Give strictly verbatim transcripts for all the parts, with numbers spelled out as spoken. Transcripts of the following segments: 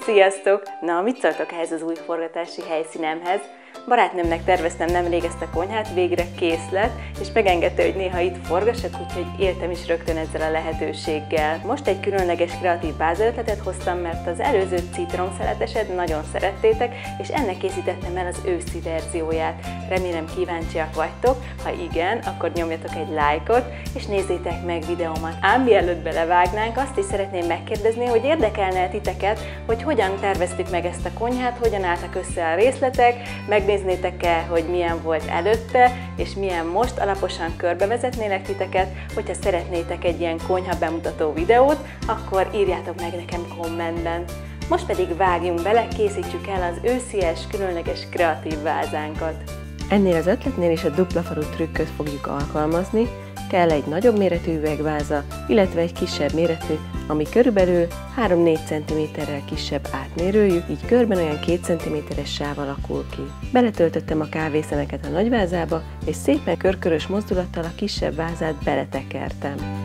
Sziasztok! Na, mit szóltok ehhez az új forgatási helyszínemhez? Barátnőmnek terveztem nemrég ezt a konyhát, végre kész lett, és megengedte, hogy néha itt forgassak, úgyhogy éltem is rögtön ezzel a lehetőséggel. Most egy különleges kreatív vázaötletet hoztam, mert az előző citromszeleteset nagyon szerettétek, és ennek készítettem el az őszi verzióját. Remélem kíváncsiak vagytok, ha igen, akkor nyomjatok egy lájkot, és nézzétek meg videómat. Ám mielőtt belevágnánk, azt is szeretném megkérdezni, hogy érdekelne titeket, hogy hogyan terveztük meg ezt a konyhát, hogyan álltak össze a részletek, megnéznétek-e, hogy milyen volt előtte, és milyen most, alaposan körbevezetnélek titeket. Hogyha szeretnétek egy ilyen konyha bemutató videót, akkor írjátok meg nekem kommentben. Most pedig vágjunk bele, készítsük el az őszies, különleges kreatív vázánkat. Ennél az ötletnél is a dupla falu trükköt fogjuk alkalmazni. Kell egy nagyobb méretű üvegváza, illetve egy kisebb méretű, ami körülbelül három-négy centiméterrel kisebb átmérőjű, így körben olyan két centiméteres sáv alakul ki. Beletöltöttem a kávészemeket a nagyvázába, és szépen körkörös mozdulattal a kisebb vázát beletekertem.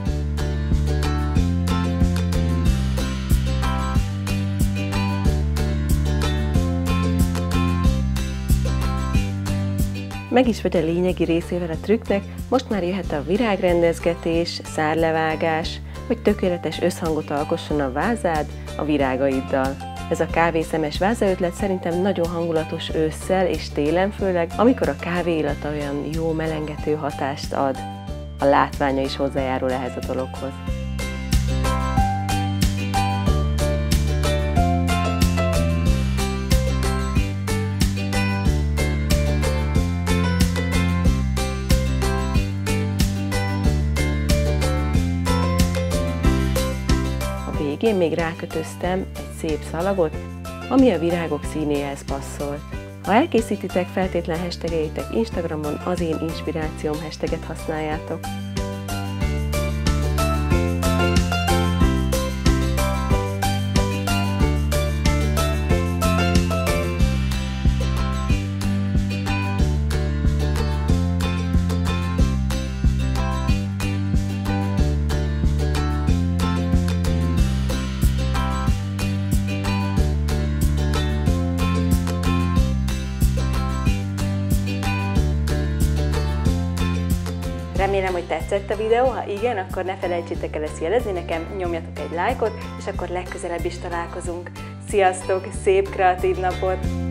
Meg is vagy a lényegi részével a trükknek, most már jöhet a virágrendezgetés, szárlevágás, hogy tökéletes összhangot alkosson a vázád a virágaiddal. Ez a kávészemes vázaötlet szerintem nagyon hangulatos ősszel és télen főleg, amikor a kávé illata olyan jó melengető hatást ad. A látványa is hozzájárul ehhez a dologhoz. Végén még rákötöztem egy szép szalagot, ami a virágok színéhez passzolt. Ha elkészítitek, feltétlen hashtageljétek Instagramon, az én inspirációm hashtaget használjátok. Remélem, hogy tetszett a videó, ha igen, akkor ne felejtsétek el ezt jelezni nekem, nyomjatok egy lájkot, és akkor legközelebb is találkozunk. Sziasztok, szép kreatív napot!